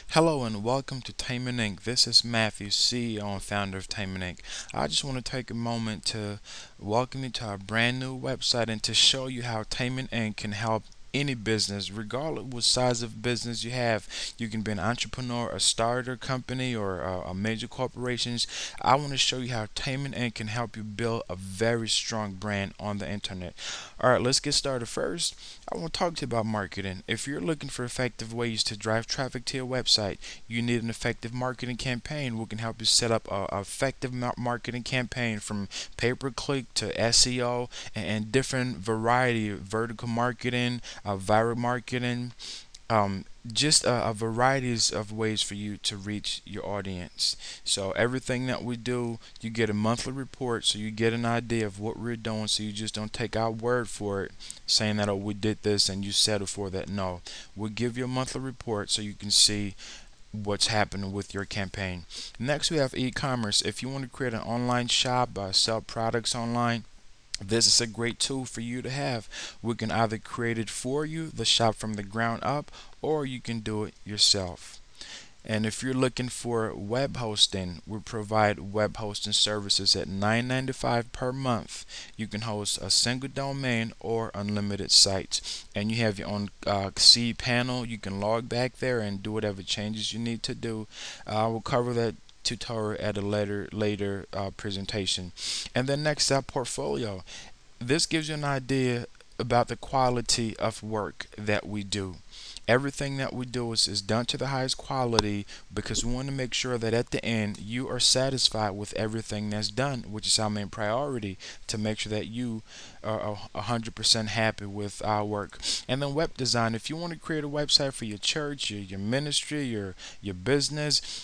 Hello and welcome to TaminInc. This is Matthew, CEO and founder of TaminInc. I just want to take a moment to welcome you to our brand new website and to show you how TaminInc can help any business, regardless what size of business you have. You can be an entrepreneur, a starter company, or a major corporations. I want to show you how TaminInc can help you build a very strong brand on the internet. All right, let's get started. First, I want to talk to you about marketing. If you're looking for effective ways to drive traffic to your website, you need an effective marketing campaign. We can help you set up a effective marketing campaign from pay-per-click to SEO and different variety of vertical marketing, viral marketing, just a varieties of ways for you to reach your audience. So everything that we do, you get a monthly report, so you get an idea of what we're doing. So you just don't take our word for it, saying that, oh, we did this and you settle for that. No, we'll give you a monthly report so you can see what's happening with your campaign. Next, we have e-commerce. If you want to create an online shop, sell products online, this is a great tool for you to have. We can either create it for you, the shop from the ground up, or you can do it yourself. And if you're looking for web hosting, we provide web hosting services at $9.95 per month. You can host a single domain or unlimited sites. And you have your own C panel. You can log back there and do whatever changes you need to do. I will cover that tutorial at a later presentation. And then next up, portfolio. This gives you an idea about the quality of work that we do. Everything that we do is done to the highest quality because we want to make sure that at the end you are satisfied with everything that's done, which is our main priority, to make sure that you are 100% happy with our work. And then web design. If you want to create a website for your church, your ministry, your business,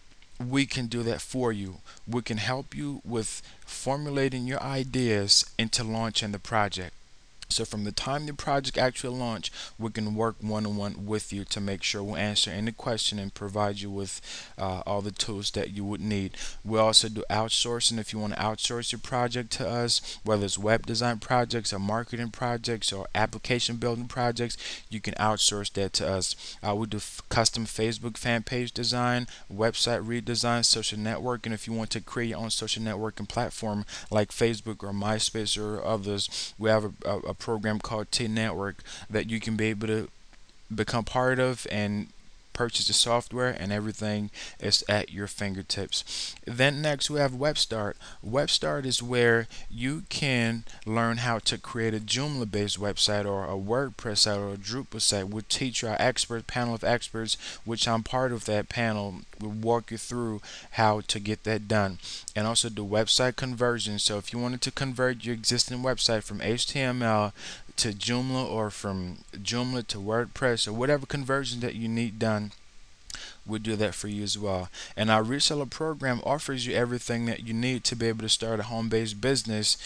we can do that for you. We can help you with formulating your ideas into launching the project. So from the time the project actually launch, we can work one-on-one with you to make sure we answer any question and provide you with all the tools that you would need. We also do outsourcing. If you want to outsource your project to us, whether it's web design projects or marketing projects or application building projects, you can outsource that to us. We do custom Facebook fan page design, website redesign, social networking. If you want to create your own social networking platform like Facebook or MySpace or others, we have a program called T Network that you can be able to become part of and purchase the software, and everything is at your fingertips. Then next we have WebStart. WebStart is where you can learn how to create a Joomla based website or a WordPress site or a Drupal site. We'll teach our expert panel of experts, which I'm part of that panel. We'll walk you through how to get that done, and also do website conversion. So if you wanted to convert your existing website from HTML to Joomla or from Joomla to WordPress or whatever conversion that you need done, we'll do that for you as well. And our reseller program offers you everything that you need to be able to start a home-based business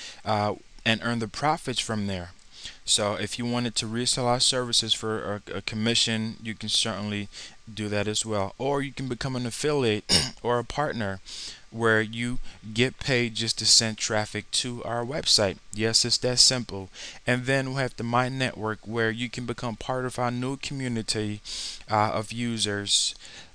and earn the profits from there. So if you wanted to resell our services for a commission, you can certainly do that as well. Or you can become an affiliate or a partner where you get paid just to send traffic to our website. Yes, it's that simple. And then we have the My Network where you can become part of our new community of users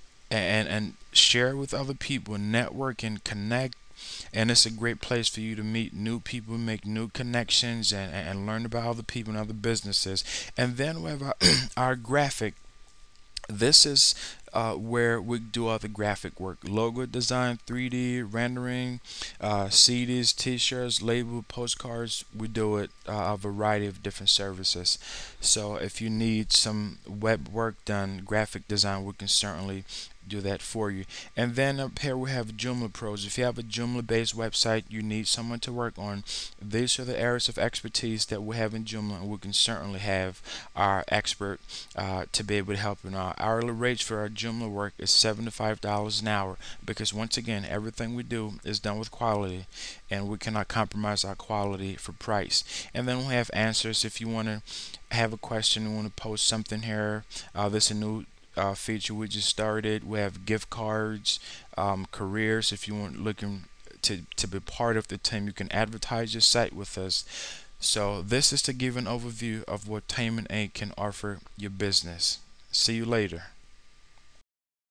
and share with other people, network and connect. And it's a great place for you to meet new people, make new connections, and learn about other people and other businesses. And then we have our graphic. This is where we do all the graphic work: logo design, 3D rendering, CDs, T-shirts, label, postcards. We do it a variety of different services. So if you need some web work done, graphic design, we can certainly do that for you. And then up here we have Joomla Pros. If you have a Joomla based website you need someone to work on, these are the areas of expertise that we have in Joomla, and we can certainly have our expert to be able to help you. Our hourly rates for our Joomla work is $75 an hour, because once again everything we do is done with quality and we cannot compromise our quality for price. And then we have answers. If you want to have a question, you want to post something here, this is a new feature we just started. We have gift cards, careers. If you want looking to be part of the team, you can advertise your site with us. So this is to give an overview of what TaminInc can offer your business. See you later.